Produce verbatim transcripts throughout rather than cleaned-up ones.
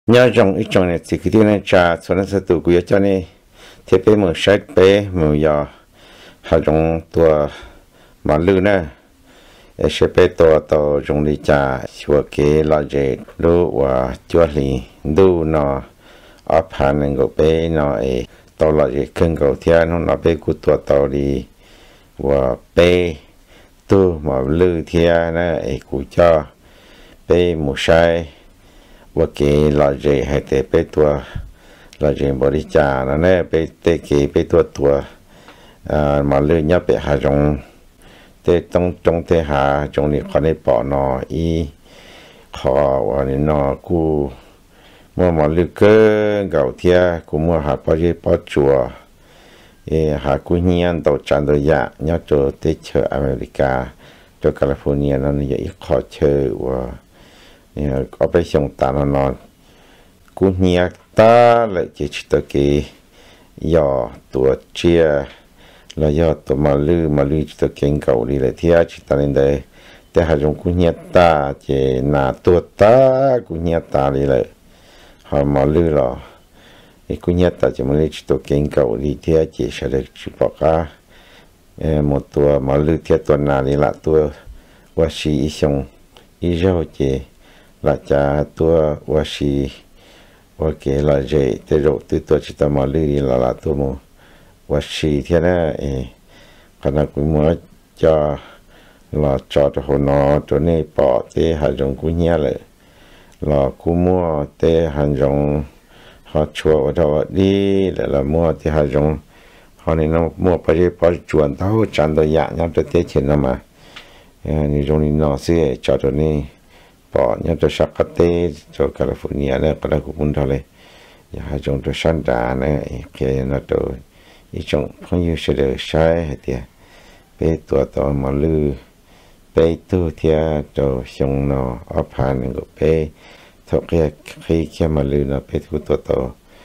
nhớ trong ít trong này thì cái thứ này trà cho nó sẽ tụ của cho nên thế bé một sách bé một giờ họ trong tua mà lư nè sẽ bé tua tàu trong đi trà chùa kế là dễ đu và chùa lì đu nó áp hàng người bé nó ấy tàu là dễ khinh cầu thiên nó nó bé của tua tàu đi và bé tu mà lư thiên nè ấy của cho bé một saiว่าเกลาเจให้เตไปตัวลาเจบริจาคนั่นแหละไปเตเกไปตัวตัวอ่ามาเรื่องนี้ไปหาจงเตต้องจงเตหาจงนี่ขอได้ปอนออีขอวันนี้นอกูเมื่อมาเลือกเกเก่าเทียกูเมื่อหาปอจีปอจัวเอหากูเฮียนตัวจันตัวยะเนี่ยตัวเตเชออเมริกาตัวแคลิฟอร์เนียนั่นนี่อีกขอเชอว่าเนี่ยก็ไปส่งตาลนอนกูเนียตาเลยจะชิตเกยย่อตัวเชียแล้วย่อตัวมาลือมาลือชิตเก่งเก่าดีเลยที่อาชิตาลินเดแต่หาจงกูเนียตาเจนาตัวตากูเนียตาเลยเลยหามาลือหรอไอ้กูเนียตาจะมาลือชิตเก่งเก่าดีที่อาเจเฉลยชิปอกาเออหมดตัวมาลือเทียตัวนาลีละตัววาชีอีชงอีเจ้าเจlà cha tua wa si wa ke la je te ro tu to chi ta ma li la la tu mo wa si thế na e kana ku mo cha la cha to ho no to ne pa te ha jong ku nya le la ku mo te han jong ha chua wa da di la la mo te ha jong ha ni no mo pa je pa chuan ta ho chan do ya nya to te chen na ma ni jong ni no se cha to ni bỏ nhớ cho sắc tê cho California này cái đó cũng thôi đấy, giờ trong cho sáng trà này kia nó tôi, ý trong không như sẽ được sai hết tiệt, bé tuổi tuổi mà lư, bé tu thiệt cho xong nó áp hàng của bé, thôi cái khi khi mà lư nó bé tu tuổi tuổi,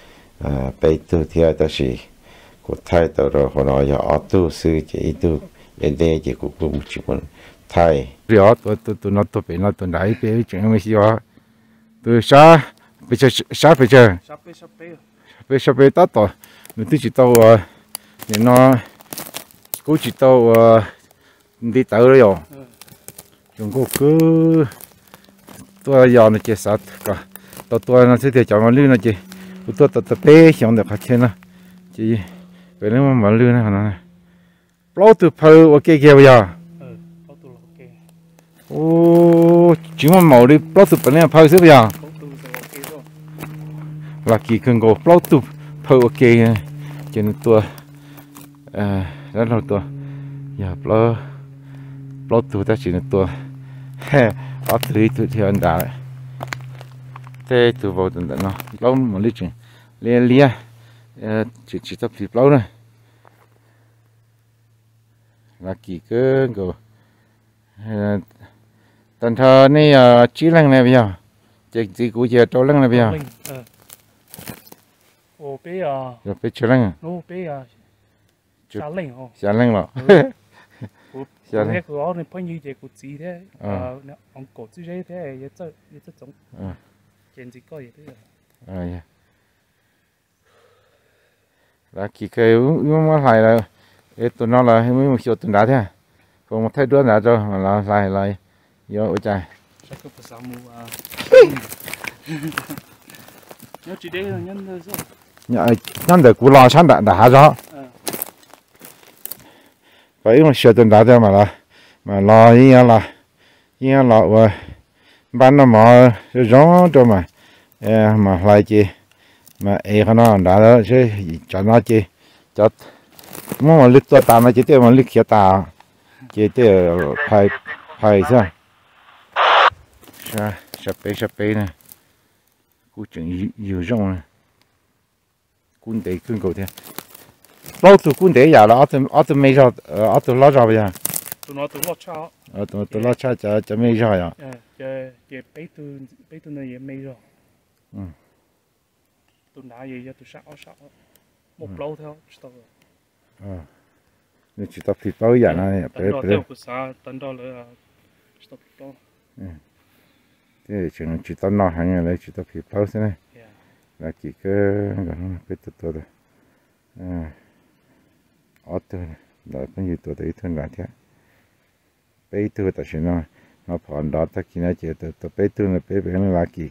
à bé tu thiệt đó là của thái tuổi rồi họ nói giờ ở tu sư chỉ tu, để để chỉ cũng cũng chỉ muốn thay rồi tôi tôi tôi nó tôi bị nó tôi đẩy bị chuyện mấy gì đó tôi sa bây giờ sa bây giờ bây giờ bây tát rồi mình tôi chỉ tao thì nó cũng chỉ tao đi tới rồi chúng cô cứ tôi giờ nó chỉ sát cả tôi tôi nó sẽ để cho nó lưu nó chỉ tôi tôi tôi bé xong được hết chuyện nó chỉ về nếu mà mà lưu nó nó lâu từ phơi ok kia bây giờ ô chỉ mà màu đi bao tụp bên này phơi xíu bây giờ là kỳ cần có bao tụp phơi ok cho nên tôi à rất là tôi giờ bao bao tụp ta chỉ là tôi ở thứ thứ thì anh đã thế từ vào tận tận nó lâu mà lấy chuyện lia lia chỉ chỉ tập thì lâu rồi là kỳ cơ có tận thờ này chỉ lần này bây giờ chỉ chỉ cũng chỉ trâu lần này bây giờ ô bé à rồi bé trâu lần à ô bé à xả lần hả xả lần rồi xả lần cái đó này bao nhiêu cái cột gì thế à ông cột gì thế thế vậy chứ vậy chứ giống trên gì có gì thế à là kỳ cây uống mà lại là cái tụi nó là mấy một chiều tụi đã thế còn một thay đứa đã cho là lại lại vô ở trái chắc có phải mua à nhớ chỉ đây là nhân thôi sao nhớ nhân để cú lo sáng đã đã rõ vậy mà chiều tụi đã thế mà là mà lo ý là ý là và ban nó mà rõ cho mà mà lại chi mà ấy cái nó đã đó chứ cho nó chi cho muốn mà lít to ta mà chỉ tiêu mà lít kia ta chỉ tiêu phải phải sao sa sắp bể sắp bể này cú chừng nhiều rong này quân đệ cưng cầu thế lâu từ quân đệ giờ là ở từ ở từ mấy giờ ở từ lâu rồi bây giờ tụi nó tụi nó chao ở từ từ lâu chao cho cho mấy giờ à giờ giờ bể từ bể từ này mấy giờ tụi đã gì giờ tụi sao sao một lâu theo sao à nên chỉ tập thì bao giờ này bể bể của sao tận đó là stop đó thế chừng chỉ tập nó hàng này chỉ tập thì bao thế này là chỉ cái cái tụt tụt à ở từ đó cũng như tụt đấy thôi là thế bây giờ ta xem nó nó phản đó ta khi nào chơi tụt tụt bây giờ là bây giờ là kỹ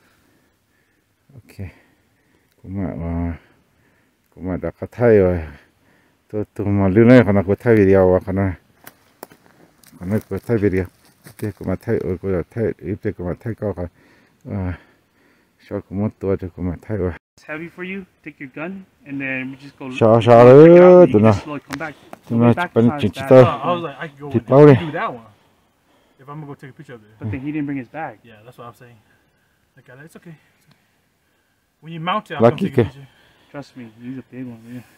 ok cũng mà cũng mà đã có thay rồi tôi tôi mà lưu này còn có thay video à còn nó còn nó có thay video ok cũng mà thay ở cũng là thay ít cũng mà thay có cái à sao cũng một tuổi thì cũng mà thay rồi It's heavy for you. Take your gun and then we just go. sao sao nữa tụi nó tụi nó bên chỉ chỉ tao I was like, I can go chỉ with bao đi do that one. If I'm gonna go take a picture of it. But then he didn't bring his bag. Yeah, that's what I'm saying. Like, it's okay. When you mount it, I'll Lucky come take que- a picture. Trust me, he's a big one. Yeah.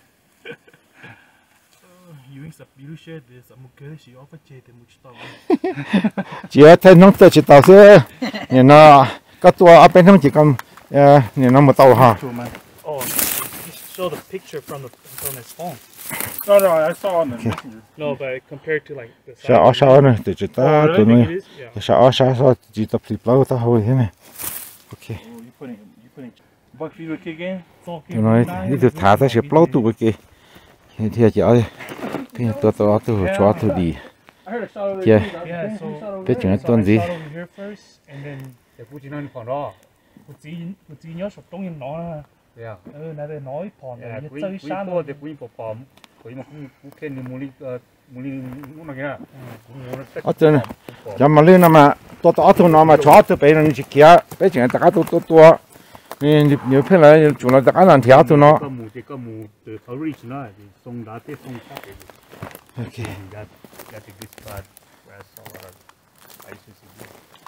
Uh, you ain't supposed to share this. I'm gonna she offer chat and much stuff. chỉ ở thay nông tự chỉ tao xưa nhà nó các tua ở bên trong chỉ còn nhà nó một tàu ha Oh, he showed a picture from the from his phone. No, no, I saw on the messenger. No, but compared to like the size. sao ở sao nữa tự chỉ Oh, ta really? tụi Think nó it is? Yeah. sao ở sao sao chỉ tập flip lâu ta hồi thế này ok Oh, you putting you putting buck feet would kick in. tụi nó đi từ thả ta sẽ lâu tụi cái thì thì chỉ ở thì tôi tôi tôi cho tôi đi I heard a shot over Yeah. there. Yeah, so cái chuyện so tuần I gì start over here first, and then để phụ chính anh phòn đó. Phụ chính phụ chính nhớ sụp trong em nó. Yeah. Ừ, nãy đây nói phòn Yeah, rồi, quý chơi quý san. po de quý po pom. Quý mà cũng cũng khen ni muli muli ngu na kya. Cũng ngu na tek. ở trên giờ mà lên mà tôi tôi tôi nó mà cho tôi bây giờ chỉ kia bây giờ tất cả tôi tôi tôiนี่nhiều phía lại chúng nó tất cả làm theo tụi nó Có mù thì có mù từ thấu reach nó thì sông đá tiếp sông khác. ok That that's a good spot. Where I saw a lot of ice and sea.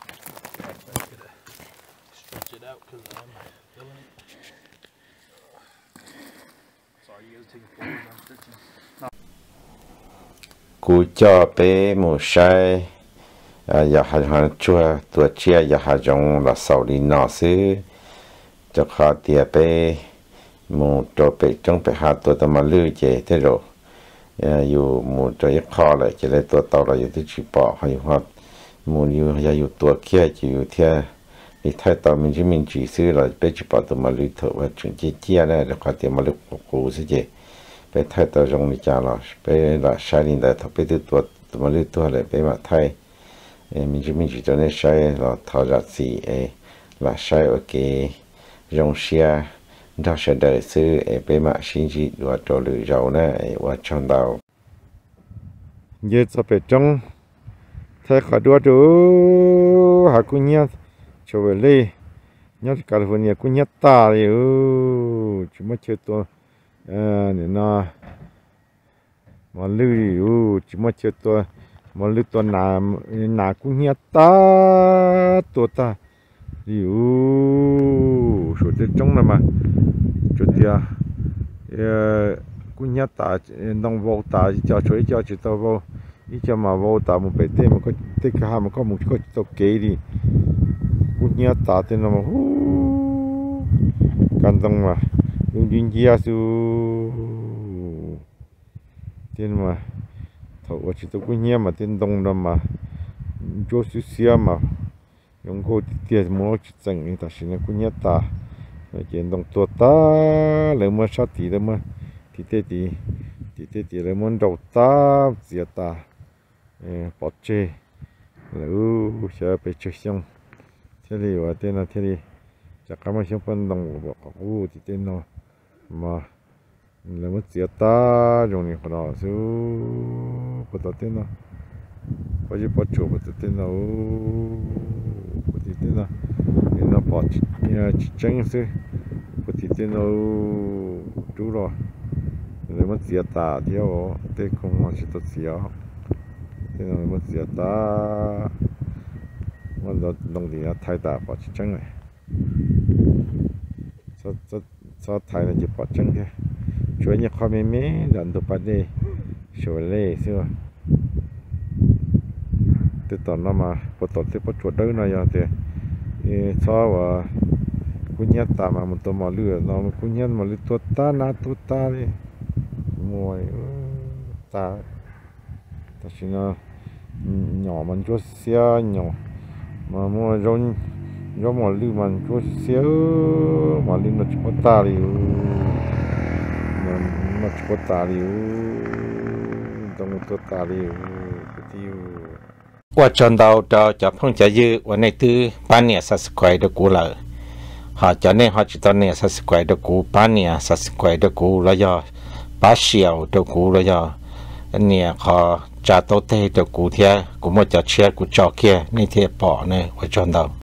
Stretch it out because I'm feeling it. Sorry, you guys taking photos. I'm stretching. cú cho bé một sai à giờ hai hàng chua tua chia giờ hai giống là sau đi nọ xứ cho họ tiệt bé một chỗ bé trong bé hai tua tao mà lưu chế thế rồi àอยู่một chỗ ít khó lại chỉ lấy tua tàu làอยู่ที่chỉ bỏ hay hoặc mộtอยู่yaอยู่ตัวเขี้ยchỉอยู่ที่đi thay tàu mình chỉ mình chỉ xứ là bé chỉ bỏ tao mà lưu thở và chuyện chia chia này là họ tiệt mà lưu cũ xứ chế bé thay tàu giống như cha là bé là sai đi đại thọ bé từ tua tao mà lưu tua lại bé mà thay mình chỉ mình chỉ cho nên sai là thọ ra gì là sai ở cái dòng xe đó sẽ đợi sư bé mà xin gì và trò lựa giàu nè và chọn đầu giờ cho bé trong thay cả đua đồ hà cũng nhát cho về đây nhát California cũng nhát ta rồi chỉ mất chơi to à nên nó mà lưu chỉ mất chơi to mà lưu to nà nà cũng nhát ta to ta lưu số tiền trong này mà chút tiền cũng nhát ta nông vô ta cho chuối cho chỉ tao vô ít cho mà vô ta một bể tê mà có tê cả mà có một có tao kỹ đi cũng nhát ta thì nó mà hú can tông mà dùng duyên gia su tiền mà thầu chỉ tao cũng nhát mà tiền đông đó mà cho su xia mà用过啲冇去整，但是呢，佢一打，見到多打，你冇殺啲啦嘛，啲啲啲，啲啲啲你冇做打，只打，誒，搏車，แล้วจะไปเชียงที่นี่ว่าเต้นนะที่นี่จะกำลังเชียงพันดงบอกโอ้ที่เต้นเนาะมาแล้วมันเสียตาตรงนี้คนเราสู้ปวดเต้นเนาะพอจะปวดจูปวดเต้นเนาะปวดเต้นเนาะนี่นะปวดนี่นะจังสิปวดเต้นเนาะดูรอแล้วมันเสียตาเที่ยวเต้นคงมันจะต้องเสียเต้นมันเสียตามันเราลงดีนะไทยตาปวดจังเลยจะจะจะไทยเนี่ยจะปวดจังแค่ช่วยเนี่ยความไม่ไม่ดันตัวปัดเลยช่วยเลยใช่ไหมแต่ตอนนั้นมาพอตอนที่พอชวดได้นะยังแต่เออชอบว่าคุณยัดตามามันตัวมาเลือดเราคุณยัดมาเลือดตัวตาหน้าตัวตาเลยมวยตาแต่สินะหน่อมันจะเสียหน่อมามัวร้อนร้อนมาลือมันจะเสียมา li nó chỉ có ta liu nó nó chỉ có ta liu đồng tôi ta liu cái tiêu 我转到到就碰着有我那都半年三十块的股了，好，叫那好知道那三十块的股，半年三十块的股了要，八小的股了要，你好加到对的股贴，股么叫车股照片那天跑呢，我转到。